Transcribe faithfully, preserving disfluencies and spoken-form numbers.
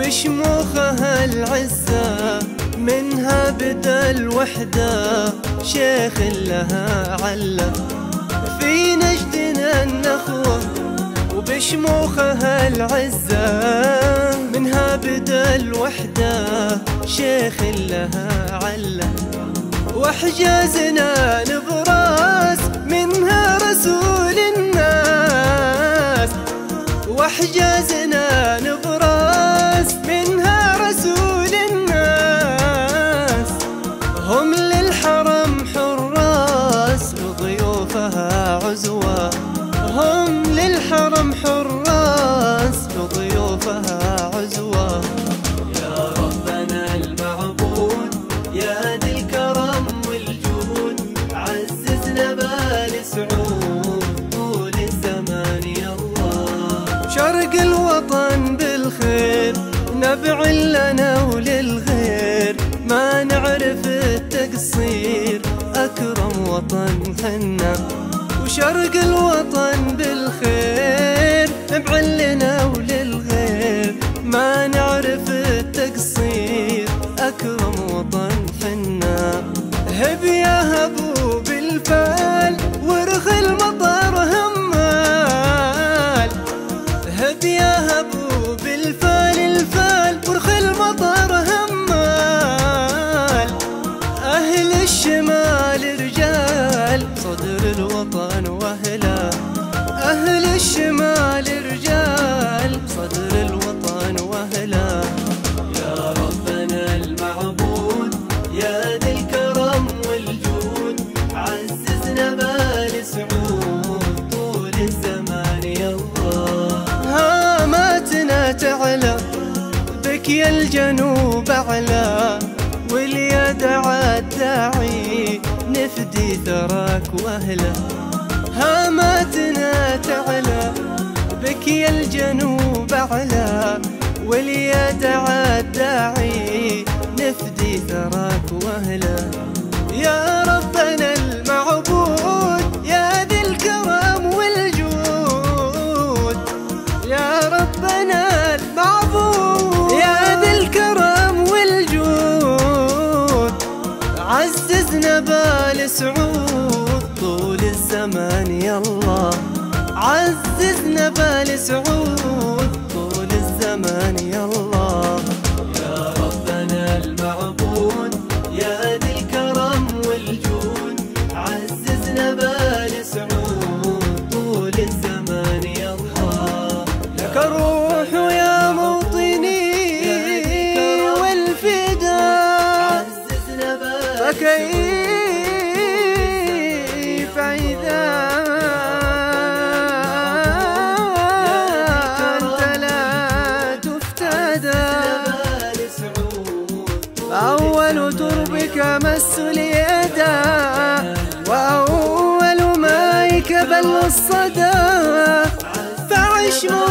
وبشموخها العزة منها بدا الوحدة شيخ لها علة في نجدنا النخوة وبشموخها العزة منها بدا الوحدة شيخ لها علة وحجازنا نبراس منها رسول الناس وحجازنا نبراس منها رسول الناس هم للحرم حراس وضيوفها عزوة هم للحرم حراس وضيوفها عزوة يا ربنا المعبود يا ذي الكرم والجود عززنا بال سعود طول الزمان يا الله شرق الوطن بالخير نبع لنا وللغير ما نعرف التقصير أكرم وطن حنا وشرق الوطن بالخير نبع لنا وللغير ما نعرف التقصير أكرم وطن حنا هب يا هبو بالفال ورخ المطر همال هب يا هبو بالفال الفال ورخ المطر همال أهل الشمال رجال صدر الوطن وأهله أهل الشمال رجال صدر الوطن وأهله يا ربنا المعبود يا ذي الكرم والجود عززنا بال سعود طول الزمان يا الله هاماتنا تعلى بك يا الجنوب أعلى واليد عالداعي نفدي ثراك وأهله هاماتنا تعلى بك يا الجنوب أعلى واليد عالداعي نفدي ثراك وأهله يا ربنا المعبود يا ذي الكرم والجود يا ربنا المعبود يا ذي الكرم والجود عززنا بال سعود طول الزمان يا الله عززنا بال سعود طول الزمان يا الله يا ربنا المعبود يا ذي الكرم والجود عززنا بال سعود طول الزمان يا الله لك الروح يا موطني والفداء عززنا بال فكيف إذا أنت لا تفتدى أول تربك مس اليدا وأول مائك بل الصدى فعش